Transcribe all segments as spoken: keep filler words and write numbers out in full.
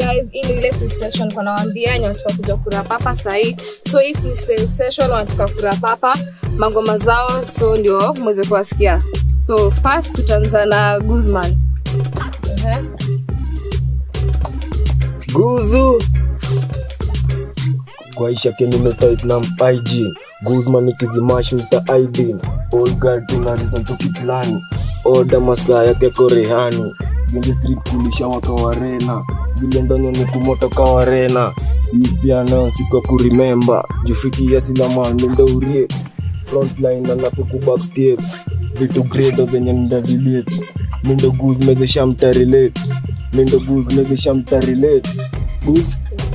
guys, in the latest session kwa nawaambia nyataka kuja kurapa hapa sahi. So if ni session wanataka kurapa hapa mangoma zao, so ndio mweze kuwasikia. So first tutaanza na Guzman. Uh-huh. Guzu kwa isha keni metype na I G Guzman ikizimashi uta I D all girl tunalizan tukiplani order masaa yake korehani genge street kulisha waka warena vile ndonyo ni kumoto kawarena pia nao siko kuremember jufiki ya silama ndo urie frontline na napo ku backstage vitu grade zenye ndazilete mindo Guz mezesha mta relate mindo Guz mezesha mta relate Guz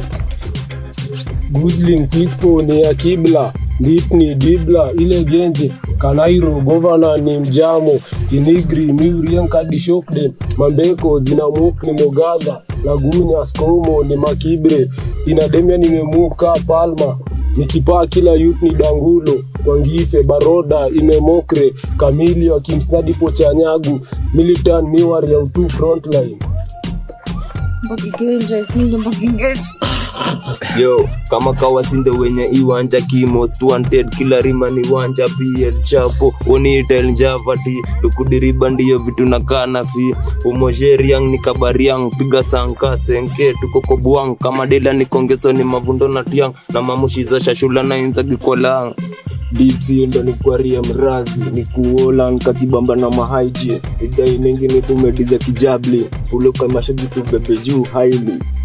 Guzling Kispo ni ya Kibla Deep ni Dibla ile genje Kanairo governor ni Mjamo Inigri Miriam Kadishokden Mambeko zinamuk ni Mogaga Lagumi ni Askomo ni Makibre Inademia ni Memuka Palma Nikipaa kila youth ni Dangulo Wangife Baroda Imemokre Kamili wa Kimsnadi Pochanyagu Militan Miwari ya utu frontline Mbogi genje, mindo mbogi genje. Yo, kama kawasinde wenye iwanja kimos wanted kila rima ni wanja P L chapo oni tel javati tukudiriba ndiyo vitu na kana fi umojeriang ni kabariang piga sanka senke tuko kobuang kama dela ni kongeso ni mavundo na tiang na mamushiza shashula na inzagi kolang Dipsi ndo ni kwaria mrazi ni kuola nkatibamba na mahaiji idai nengi ni tumediza kijabli uloka mashagitu bebe juu haili